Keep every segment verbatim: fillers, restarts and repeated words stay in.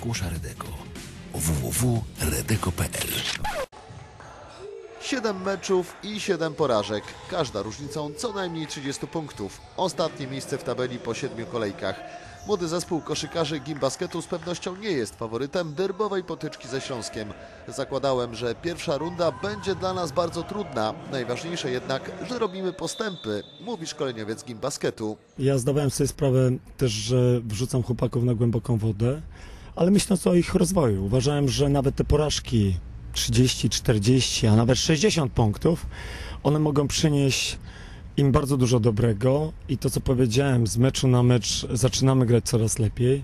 Skłosza Redeko. w w w kropka redeko kropka p l Siedem meczów i siedem porażek. Każda różnicą co najmniej trzydziestu punktów. Ostatnie miejsce w tabeli po siedmiu kolejkach. Młody zespół koszykarzy Gimbasketu z pewnością nie jest faworytem derbowej potyczki ze Śląskiem. Zakładałem, że pierwsza runda będzie dla nas bardzo trudna. Najważniejsze jednak, że robimy postępy, mówi szkoleniowiec Gimbasketu. Ja zdawałem sobie sprawę też, że wrzucam chłopaków na głęboką wodę, ale myśląc o ich rozwoju, uważałem, że nawet te porażki trzydzieści, czterdzieści, a nawet sześćdziesiąt punktów, one mogą przynieść im bardzo dużo dobrego i to, co powiedziałem, z meczu na mecz zaczynamy grać coraz lepiej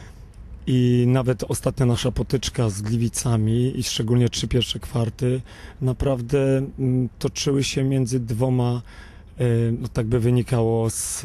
i nawet ostatnia nasza potyczka z Gliwicami i szczególnie trzy pierwsze kwarty naprawdę mm, toczyły się między dwoma, y, no tak by wynikało z,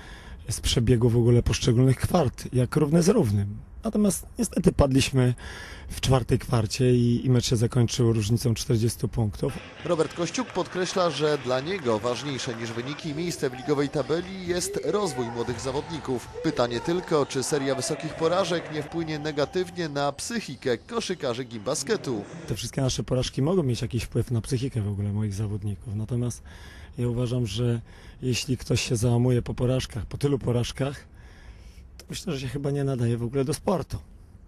z przebiegu w ogóle poszczególnych kwart, jak równy z równym. Natomiast niestety padliśmy w czwartej kwarcie i, i mecz się zakończył różnicą czterdziestu punktów. Robert Kościuk podkreśla, że dla niego ważniejsze niż wyniki i miejsce w ligowej tabeli jest rozwój młodych zawodników. Pytanie tylko, czy seria wysokich porażek nie wpłynie negatywnie na psychikę koszykarzy Gimbasketu. Te wszystkie nasze porażki mogą mieć jakiś wpływ na psychikę w ogóle moich zawodników. Natomiast ja uważam, że jeśli ktoś się załamuje po porażkach, po tylu porażkach, to myślę, że się chyba nie nadaje w ogóle do sportu.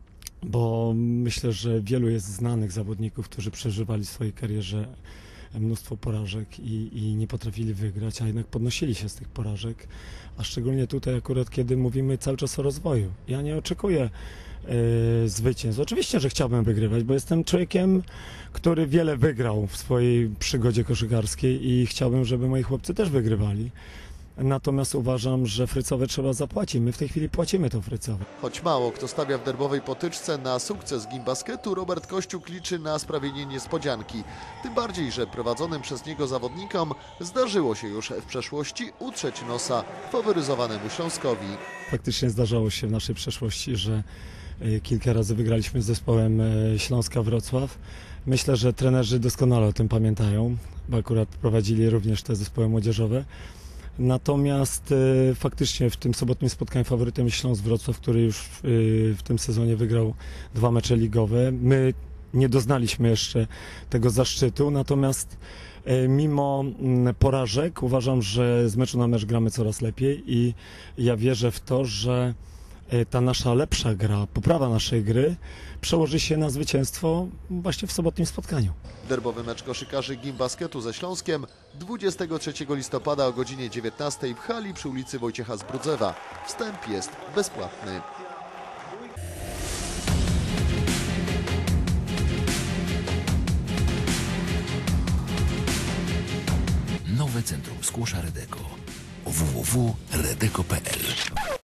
Bo myślę, że wielu jest znanych zawodników, którzy przeżywali w swojej karierze mnóstwo porażek i, i nie potrafili wygrać, a jednak podnosili się z tych porażek, a szczególnie tutaj akurat, kiedy mówimy cały czas o rozwoju. Ja nie oczekuję yy, zwycięstw. Oczywiście, że chciałbym wygrywać, bo jestem człowiekiem, który wiele wygrał w swojej przygodzie koszykarskiej i chciałbym, żeby moi chłopcy też wygrywali. Natomiast uważam, że Frycowe trzeba zapłacić. My w tej chwili płacimy to Frycowe. Choć mało kto stawia w derbowej potyczce na sukces Gimbasketu, Robert Kościuk liczy na sprawienie niespodzianki. Tym bardziej, że prowadzonym przez niego zawodnikom zdarzyło się już w przeszłości utrzeć nosa faworyzowanemu Śląskowi. Faktycznie zdarzało się w naszej przeszłości, że kilka razy wygraliśmy z zespołem Śląska Wrocław. Myślę, że trenerzy doskonale o tym pamiętają, bo akurat prowadzili również te zespoły młodzieżowe. Natomiast e, faktycznie w tym sobotnim spotkaniu faworytem jest Śląsk Wrocław, który już w, e, w tym sezonie wygrał dwa mecze ligowe. My nie doznaliśmy jeszcze tego zaszczytu, natomiast e, mimo m, porażek uważam, że z meczu na mecz gramy coraz lepiej i ja wierzę w to, że e, ta nasza lepsza gra, poprawa naszej gry przełoży się na zwycięstwo właśnie w sobotnim spotkaniu. Derbowy mecz koszykarzy Gimbasketu ze Śląskiem dwudziestego trzeciego listopada o godzinie dziewiętnastej w hali przy ulicy Wojciecha Zbrudzewa. Wstęp jest bezpłatny. Nowe Centrum Skłosza Redeko. w w w kropka redeko kropka p l